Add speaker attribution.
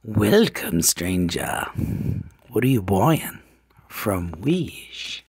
Speaker 1: Welcome, stranger. What are you buying from Wish?